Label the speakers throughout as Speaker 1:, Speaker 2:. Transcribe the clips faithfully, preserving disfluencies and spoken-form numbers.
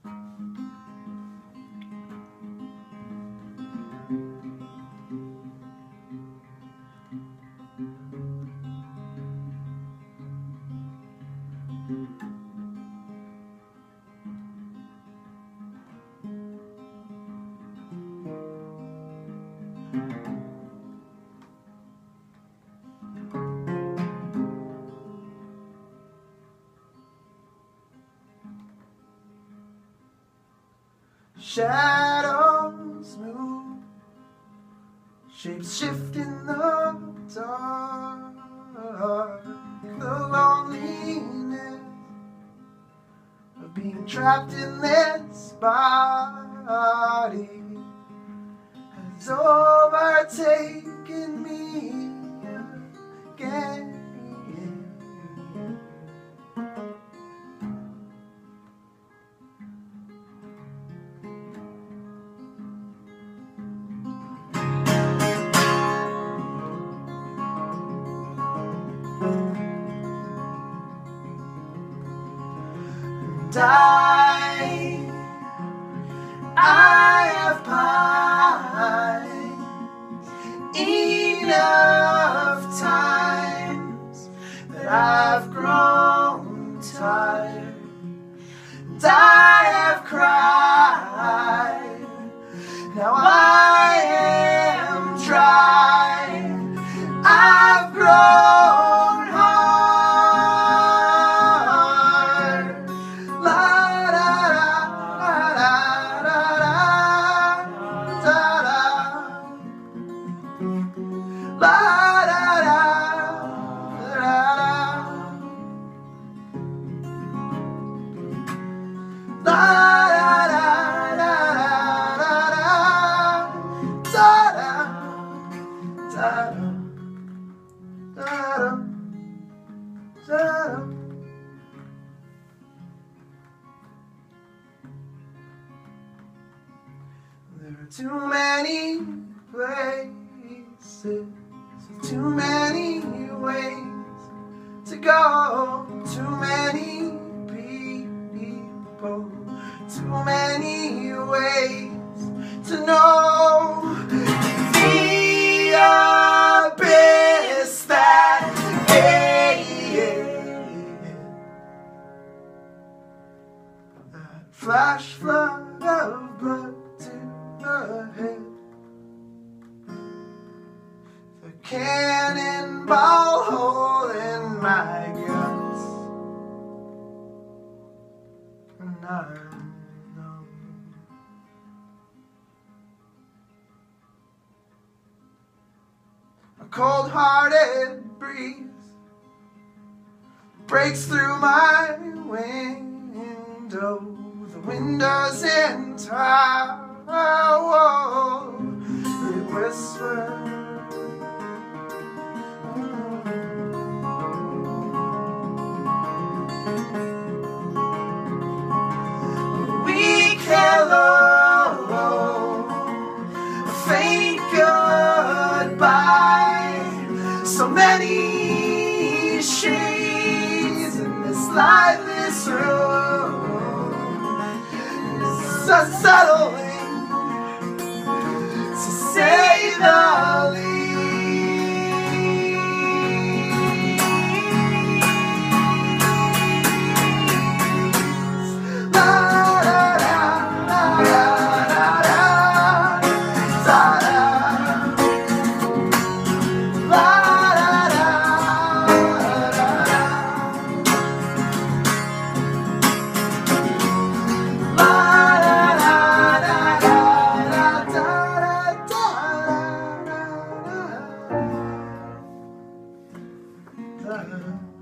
Speaker 1: Shadows move, shapes shift in the dark. The loneliness of being trapped in this body has overtaken me again. I, I have pined enough times that I've grown tired, and I have cried. Now I am dry. I've grown hard. La da da da da da da da. La da da da da. La da da da da da da da da. There are too many places, too many ways to go, too many people, too many ways to know the abyss that that flash flood of blood to the head, the cannonball hole in my guts, and I'm numb. A cold-hearted breeze breaks through my window, the windows in tower, it whispers. Weak hello, a faint goodbye, so many shades in this lightless room. It's unsettling, to say the least. La da da da da da da da. La da da da da. La da da da da da da da da.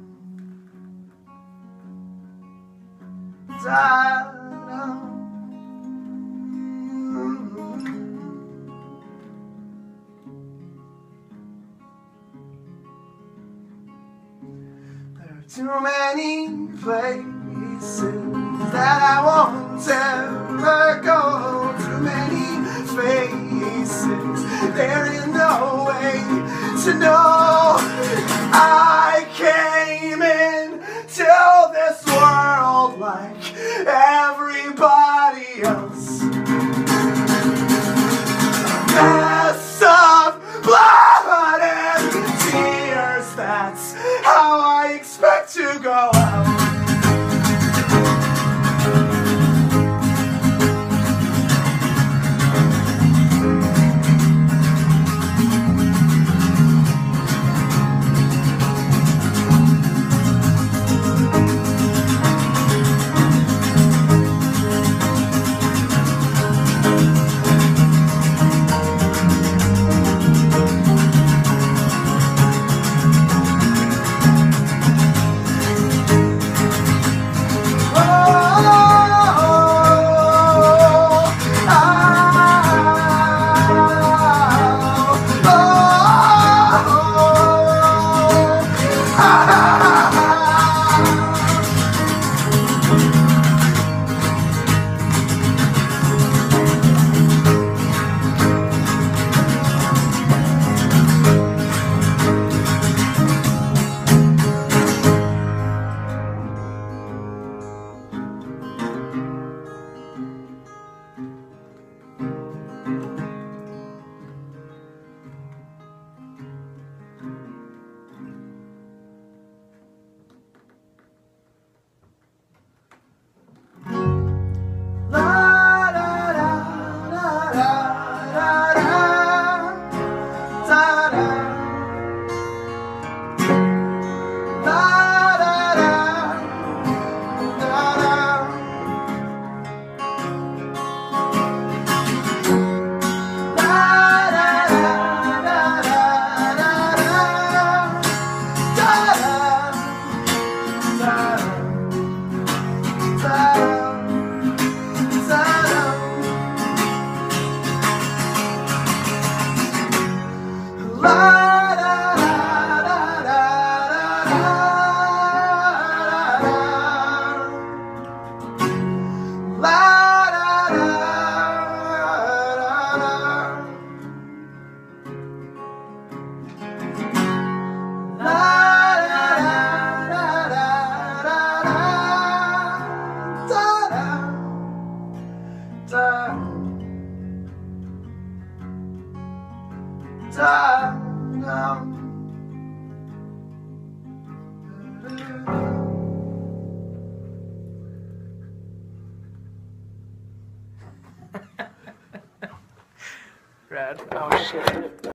Speaker 1: There are too many places that I won't ever go. Too many faces, there is no way to know. I came in to this world like everybody
Speaker 2: Rad. Oh shit.